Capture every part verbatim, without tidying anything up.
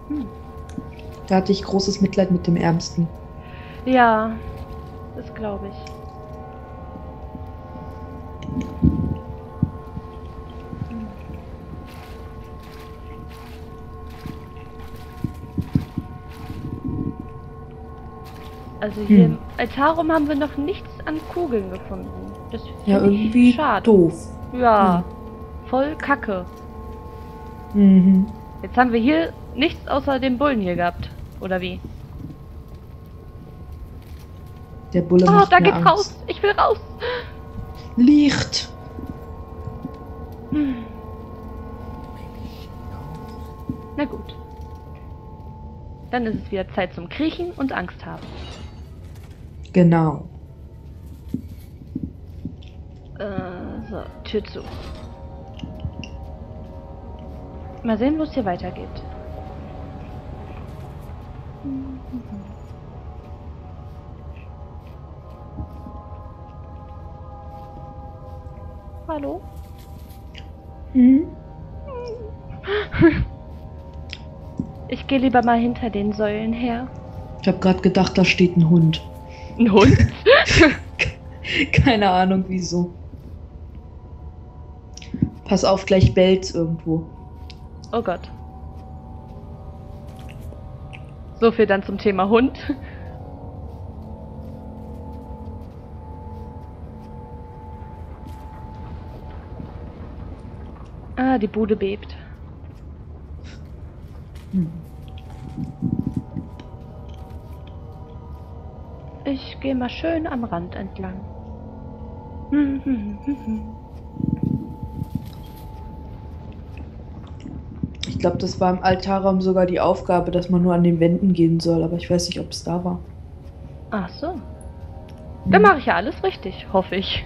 Hm. Da hatte ich großes Mitleid mit dem Ärmsten. Ja, das glaube ich. Also hier Hm. im Altarum haben wir noch nichts an Kugeln gefunden. Das Ja, finde ich irgendwie schade. doof. Ja, voll Kacke. Mhm. Jetzt haben wir hier nichts außer dem Bullen hier gehabt. Oder wie? Der Bulle Oh, macht da mir geht's Angst. raus. Ich will raus. Licht! Hm. Na gut. Dann ist es wieder Zeit zum Kriechen und Angst haben. Genau. Äh, so, Tür zu. Mal sehen, wo es hier weitergeht. Hallo? Hm? Ich gehe lieber mal hinter den Säulen her. Ich habe gerade gedacht, da steht ein Hund. Ein Hund? Keine Ahnung wieso. Pass auf, gleich bellt's irgendwo. Oh Gott. So viel dann zum Thema Hund. Ah, die Bude bebt. Hm. Ich gehe mal schön am Rand entlang. Hm, hm, hm, hm. Ich glaube, das war im Altarraum sogar die Aufgabe, dass man nur an den Wänden gehen soll, aber ich weiß nicht, ob es da war. Ach so. Hm. Dann mache ich ja alles richtig, hoffe ich.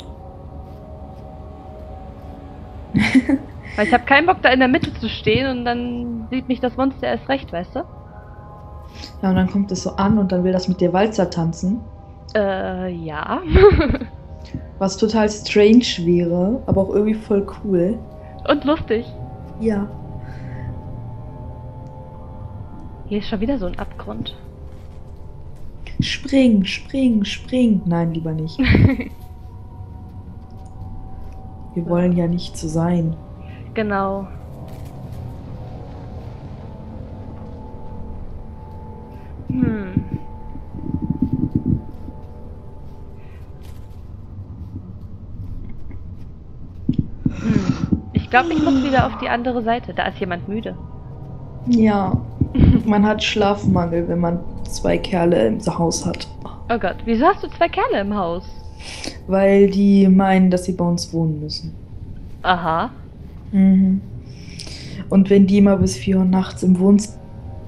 Weil ich habe keinen Bock, da in der Mitte zu stehen und dann sieht mich das Monster erst recht, weißt du? Ja, und dann kommt es so an und dann will das mit dir Walzer tanzen. Äh, ja. Was total strange wäre, aber auch irgendwie voll cool. Und lustig. Ja. Hier ist schon wieder so ein Abgrund. Spring, spring, spring. Nein, lieber nicht. Wir wollen ja nicht so sein. Genau. Hm. Hm. Ich glaube, ich muss wieder auf die andere Seite. Da ist jemand müde. Ja. Man hat Schlafmangel, wenn man zwei Kerle im Haus hat. Oh Gott, wieso hast du zwei Kerle im Haus? Weil die meinen, dass sie bei uns wohnen müssen. Aha. Mhm. Und wenn die mal bis vier Uhr nachts im Wohnzimmer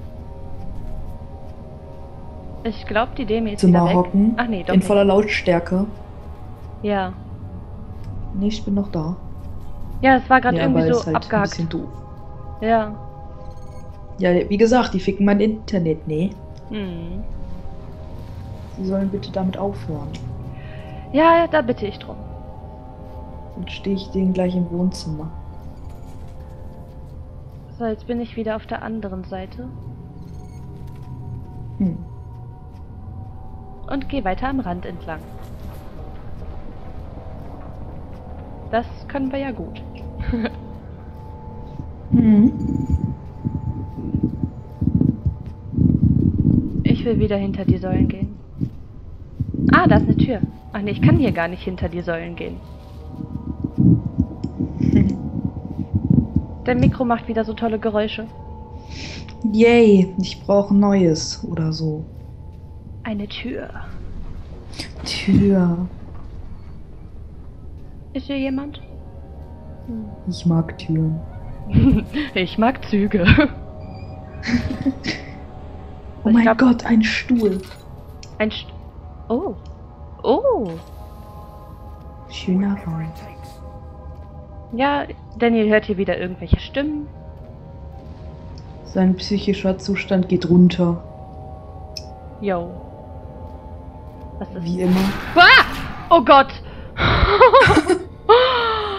Ich glaube, die Demi ist wieder weg. hocken, Ach nee, doch in nicht. voller Lautstärke. Ja. Nee, ich bin noch da. Ja, es war gerade Ja, irgendwie weil so es halt ein abgehackt. bisschen doof. Ja. Ja, wie gesagt, die ficken mein Internet, nee. Hm. Sie sollen bitte damit aufhören. Ja, ja, da bitte ich drum. Dann stehe ich denen gleich im Wohnzimmer. So, jetzt bin ich wieder auf der anderen Seite. Hm. Und gehe weiter am Rand entlang. Das können wir ja gut. Hm. Ich will wieder hinter die Säulen gehen. Ah, da ist eine Tür. Ach nee, ich kann hier gar nicht hinter die Säulen gehen. Der Mikro macht wieder so tolle Geräusche. Yay, ich brauche Neues oder so. Eine Tür. Tür. Ist hier jemand? Ich mag Türen. Ich mag Züge. Oh Ich mein glaub- Gott, ein Stuhl. Ein St Oh. Oh. Schöner Raum. Ja, Daniel hört hier wieder irgendwelche Stimmen. Sein psychischer Zustand geht runter. Yo. Was ist Wie immer. Ah! Oh Gott!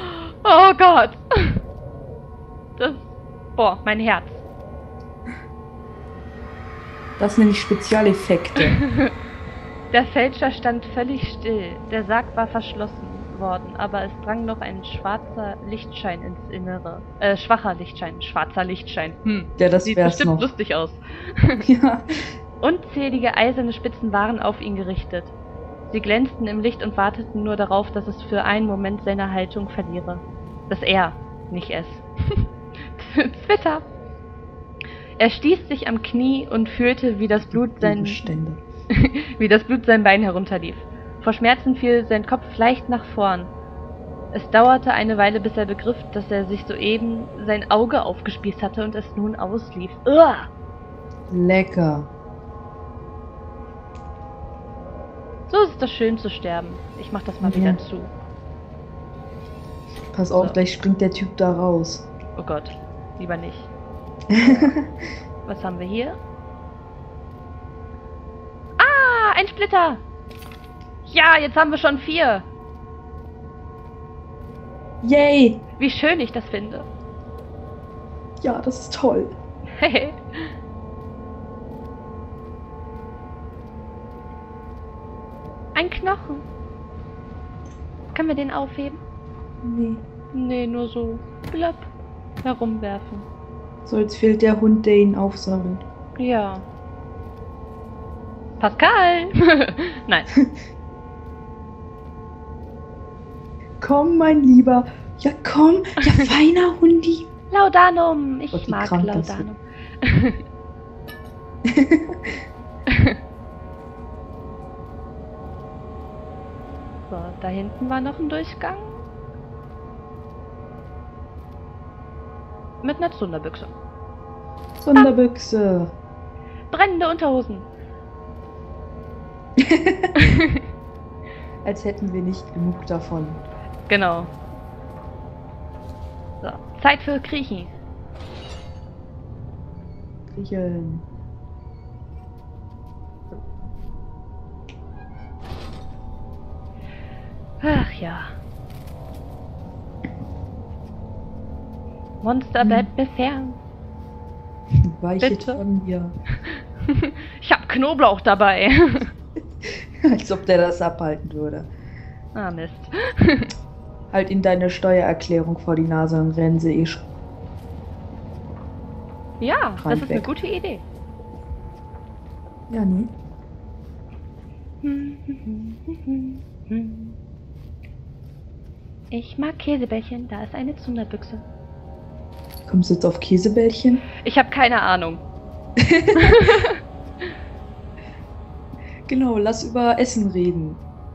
Oh Gott! Das. Boah, mein Herz. Das nenne ich Spezialeffekte. Der Fälscher stand völlig still. Der Sarg war verschlossen worden, aber es drang noch ein schwarzer Lichtschein ins Innere. Äh, schwacher Lichtschein, schwarzer Lichtschein. Hm. Ja, das Sieht wär's bestimmt noch. lustig aus. Ja. Unzählige eiserne Spitzen waren auf ihn gerichtet. Sie glänzten im Licht und warteten nur darauf, dass es für einen Moment seine Haltung verliere. Dass er, nicht es. Twitter. Er stieß sich am Knie und fühlte, wie das Blut sein, Bestände. wie das Blut sein Bein herunterlief. Vor Schmerzen fiel sein Kopf leicht nach vorn. Es dauerte eine Weile, bis er begriff, dass er sich soeben sein Auge aufgespießt hatte und es nun auslief. Uah! Lecker. So ist das schön zu sterben. Ich mach das mal Ja. wieder zu. Pass auf, So. gleich springt der Typ da raus. Oh Gott, lieber nicht. Was haben wir hier? Ah, ein Splitter! Ja, jetzt haben wir schon vier. Yay! Wie schön ich das finde. Ja, das ist toll. Hey. Ein Knochen. Können wir den aufheben? Nee. Nee, nur so blapp herumwerfen. So, jetzt fehlt der Hund, der ihn aufsammelt. Ja. Pascal! Nein. Komm, mein Lieber. Ja, komm. Ja, feiner Hundi. Laudanum! Ich Gott, wie mag krank das Laudanum. So, da hinten war noch ein Durchgang. Mit einer Zunderbüchse. Sonderbüchse. Brennende Unterhosen. Als hätten wir nicht genug davon. Genau. So, Zeit für Kriechen. Kriechen. Ach ja. Monster, Hm. bleibt mir fern. Weichet Bitte? von mir. Ich hab Knoblauch dabei. Als ob der das abhalten würde. Ah, Mist. Halt ihm deine Steuererklärung vor die Nase und rennen sie eh schon. Ja, das Rein ist eine weg. gute Idee. Ja, nee. Ich mag Käsebällchen, da ist eine Zunderbüchse. Kommst du jetzt auf Käsebällchen? Ich habe keine Ahnung. Genau, lass über Essen reden.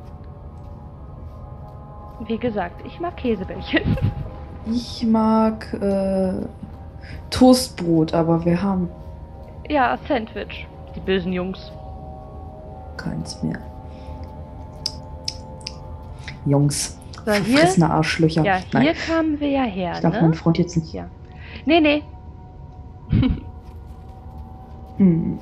Wie gesagt, ich mag Käsebällchen. Ich mag äh, Toastbrot, aber wir haben Ja, Sandwich. Die bösen Jungs. keins mehr. Jungs, So, hier, verfressene Arschlöcher. ja, hier Nein, kamen wir ja her, ich darf ne? meinen Freund jetzt nicht. Ja. Nee, nee. Hm.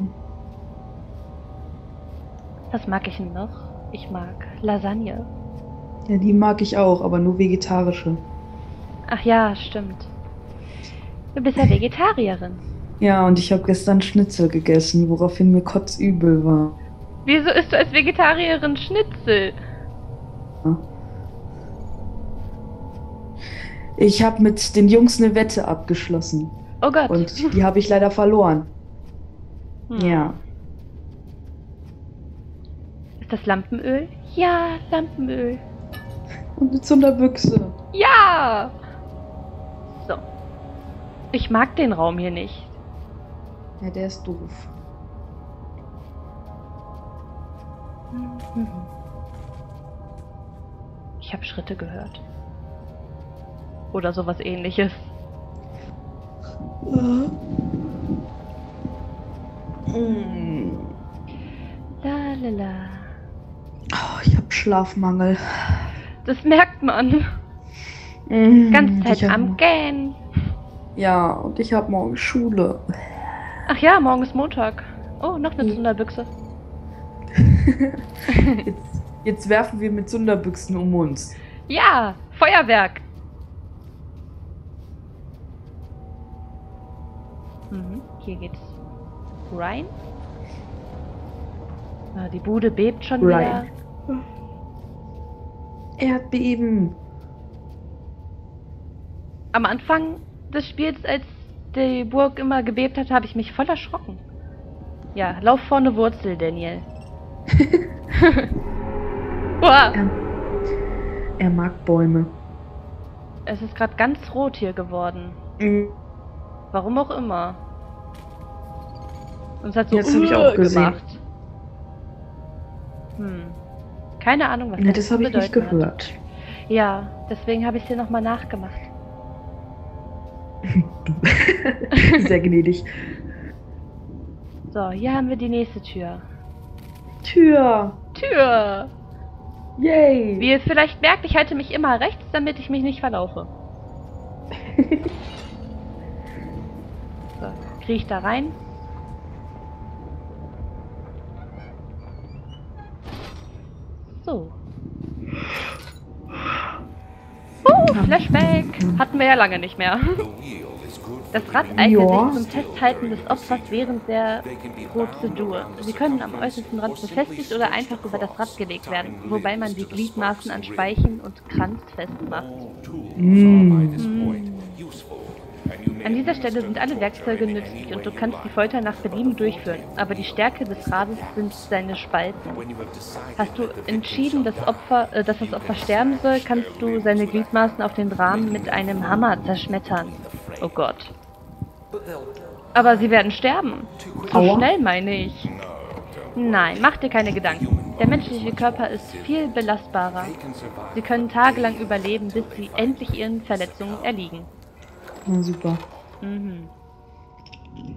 Was mag ich denn noch? Ich mag Lasagne. Ja, die mag ich auch, aber nur vegetarische. Ach ja, stimmt. Du bist ja Vegetarierin. Ja, und ich habe gestern Schnitzel gegessen, woraufhin mir kotzübel war. Wieso isst du als Vegetarierin Schnitzel? Ich habe mit den Jungs eine Wette abgeschlossen. Oh Gott. Und die habe ich leider verloren. Hm. Ja. Ist das Lampenöl? Ja, Lampenöl. Und eine Zunderbüchse. Ja! So. Ich mag den Raum hier nicht. Ja, der ist doof. Ich habe Schritte gehört. Oder sowas ähnliches. Mm. La la la. Oh, ich habe Schlafmangel. Das merkt man. Mm, Ganze Zeit ich hab- am Gähnen. Ja, und ich habe morgen Schule. Ach ja, morgen ist Montag. Oh, noch eine Mhm. Zunderbüchse. Jetzt, jetzt werfen wir mit Zunderbüchsen um uns. Ja, Feuerwerk. Mhm, hier geht's rein. Ah, die Bude bebt schon Ryan. wieder. Erdbeben. Am Anfang des Spiels, als die Burg immer gebebt hat, habe ich mich voll erschrocken. Ja, lauf vorne Wurzel, Daniel. Uah. Er, er mag Bäume. Es ist gerade ganz rot hier geworden. Mhm. Warum auch immer. Und es hat so Jetzt habe ich "Uah" auch gesehen. gemacht. Hm. Keine Ahnung, was Ne, das habe ich nicht bedeuten hat. gehört. Ja, deswegen habe ich es dir nochmal nachgemacht. Sehr gnädig. So, hier haben wir die nächste Tür. Tür. Tür! Yay. Wie ihr vielleicht merkt, ich halte mich immer rechts, damit ich mich nicht verlaufe. So, kriege ich da rein? So. Uh, Flashback! Hatten wir ja lange nicht mehr. Das Rad eignet Ja. sich zum Festhalten des Opfers während der Prozedur. Sie können am äußersten Rand befestigt oder einfach über das Rad gelegt werden, wobei man die Gliedmaßen an Speichen und Kranz festmacht. Mm. An dieser Stelle sind alle Werkzeuge nützlich und du kannst die Folter nach Belieben durchführen, aber die Stärke des Rades sind seine Spalten. Hast du entschieden, dass, Opfer, äh, dass das Opfer sterben soll, kannst du seine Gliedmaßen auf den Rahmen mit einem Hammer zerschmettern. Oh Gott. Aber sie werden sterben. So Aua. schnell, meine ich. Nein, mach dir keine Gedanken. Der menschliche Körper ist viel belastbarer. Sie können tagelang überleben, bis sie endlich ihren Verletzungen erliegen. Na super. Mhm.